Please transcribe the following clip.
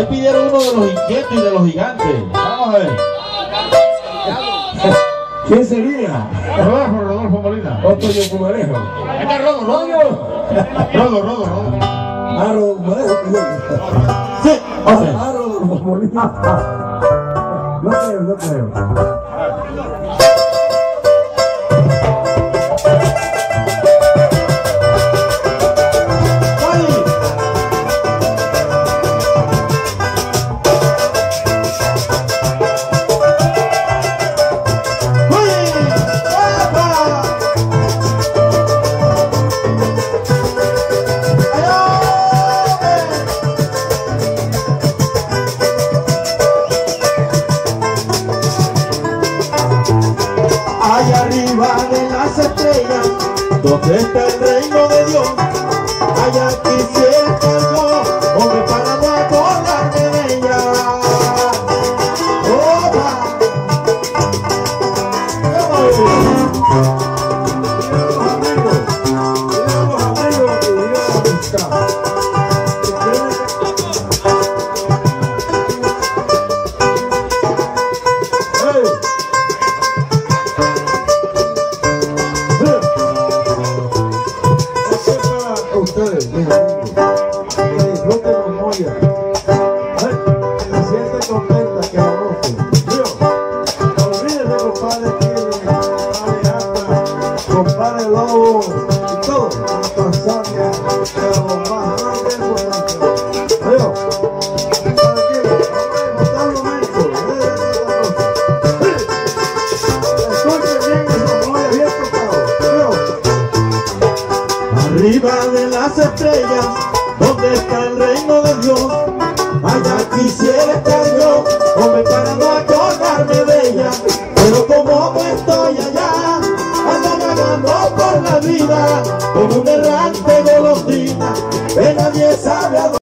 pidieron uno de los inquietos y de los gigantes. Vamos a ver. ¿Quién sería? Rodolfo Molina. Otro yo Pumarejo. Ahí está Rodo. Rodo. Ah, Rodolfo Pumarejo. Sí, Ah, Rodolfo Molina. No creo. Allá arriba de las estrellas, donde está el reino de Dios, allá quisiera estar yo, hombre, para no acordarme de ella. ¡Opa! Ustedes, mis amigos, que disfruten con Moya, se sienten contentas, que la gocen. Olvídense, compadre Chile, compadre Ata, compadre Lobo y todo, Tanzania, pero los más grandes importantes. Compadre Chile, vamos a disfrutar el momento, escuchen bien esos Moya bien tocados. Arriba de las estrellas, donde está el reino de Dios, allá quisiera estar yo, hombre, para no acordarme de ella. Pero como no estoy allá, ando vagando por la vida, como un errante golondrina, que nadie sabe a dónde.